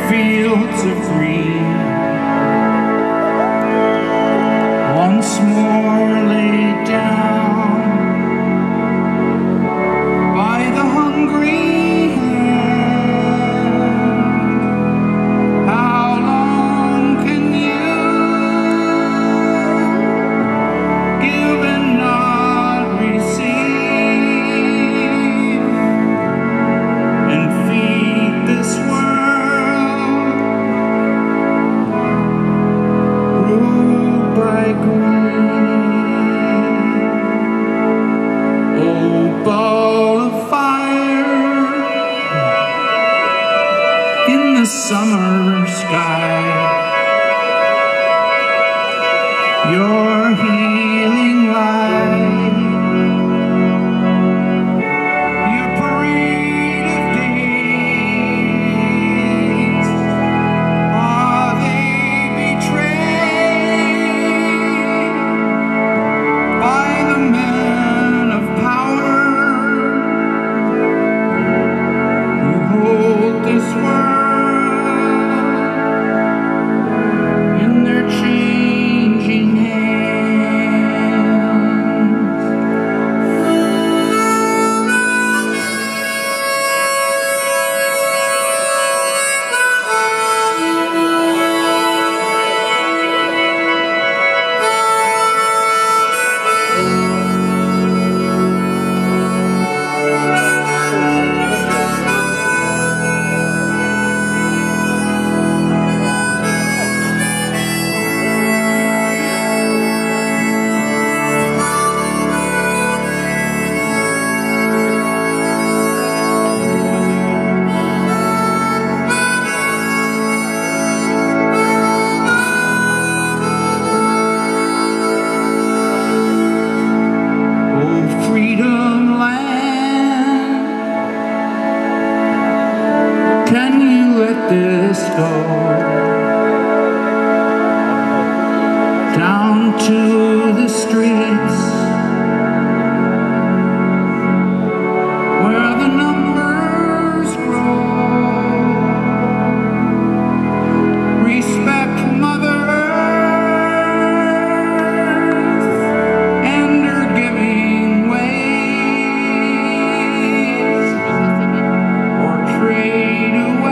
fields of green once more laid down by the hungry hand. How long can you give and not receive and feed this world ruled by greed? Oh, ball of fire in the summer sky, your healing light, your parade of days, are they betrayed by the men of power who hold this world in their changing hands? Can you let this go down to the streets where the numbers grow? Respect Mother Earth and her giving ways, or trade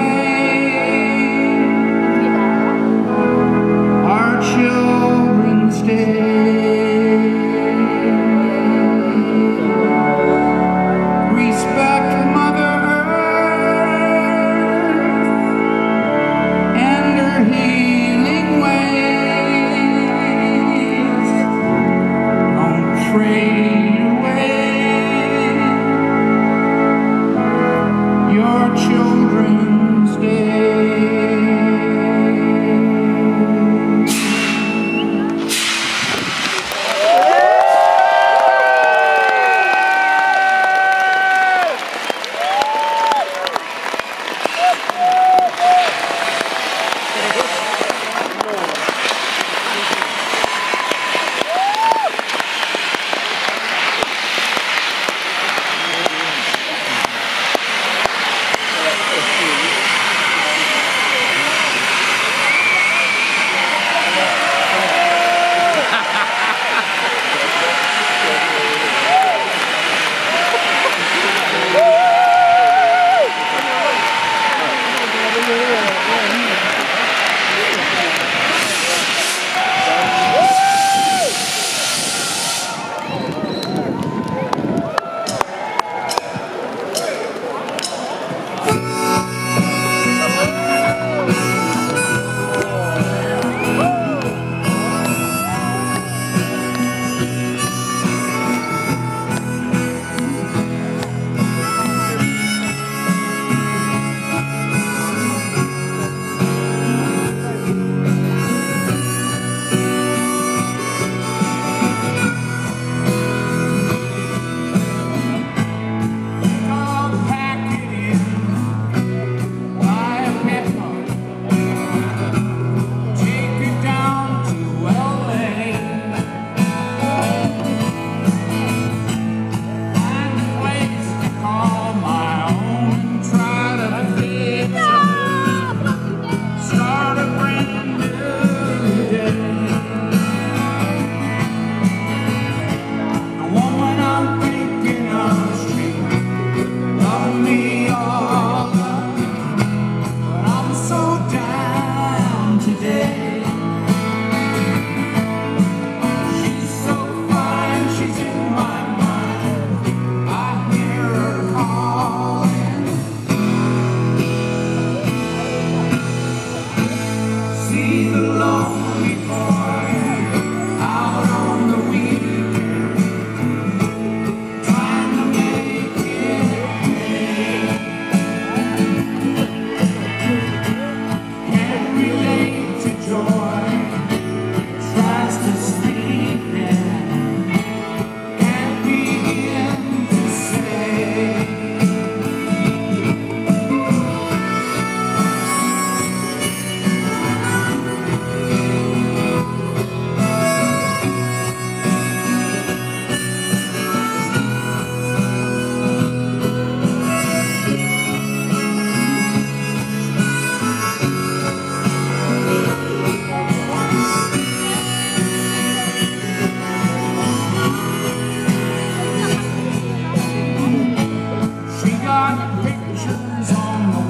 our children's day. Respect Mother Earth and her healing ways. Don't trade away your children's day.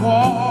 wall.